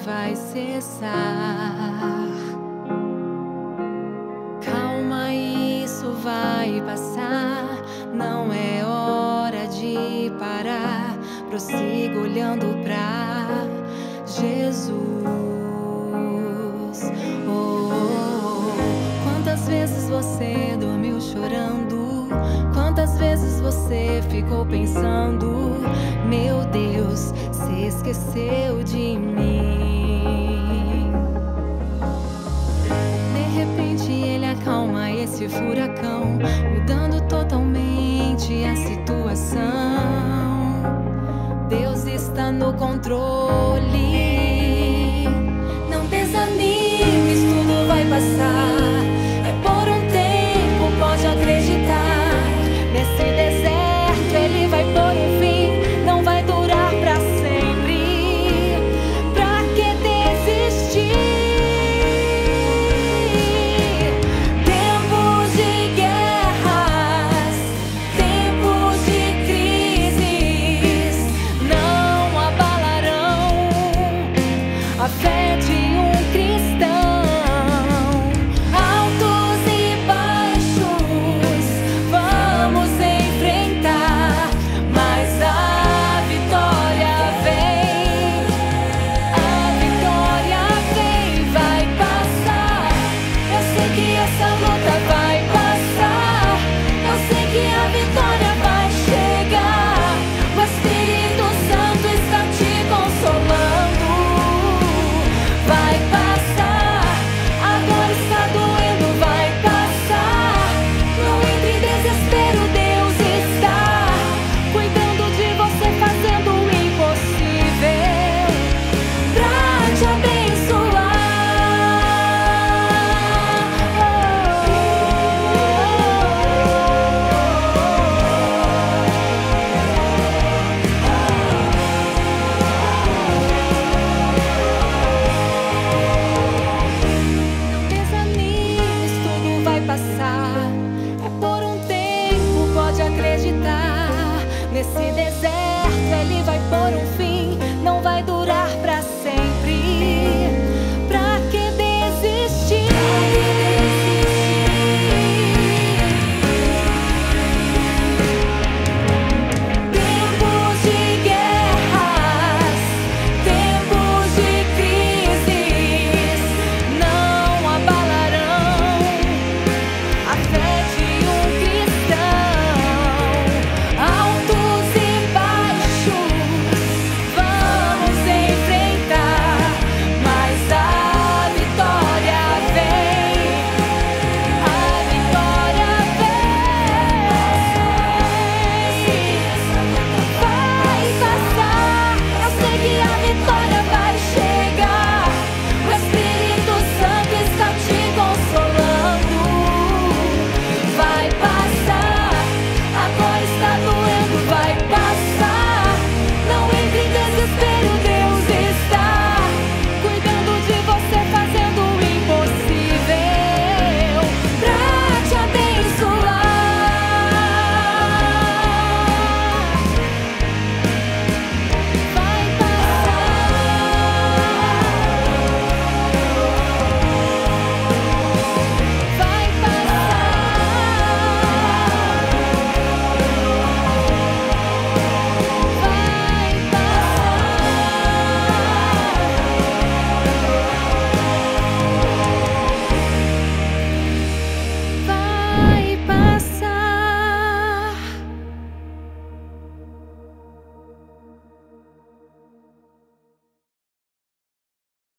vai cessar. Calma, isso vai passar. Não é hora de parar. Prossiga olhando pra Jesus. Quantas vezes você dormiu chorando? Quantas vezes você ficou pensando: meu Deus, se esqueceu de mim? De repente ele acalma esse furacão, mudando totalmente a situação. Deus está no controle. Não desanimes, tudo vai passar. É por um tempo, pode acreditar. Nesse deserto ele vai pôr um fim. Não vai durar pra sempre. Pra que desistir? Tempos de guerras, tempos de crises não abalarão a fé de um cristão. Altos e baixos vamos enfrentar, mas a vitória vem, vai passar. Eu sei que essa luta vai passar, eu sei que a vitória vai chegar. O Espírito Santo está te consolando. Vai passar, agora está doendo, vai passar. Não entre em desespero, Deus está cuidando de você, fazendo o impossível pra te abençoar.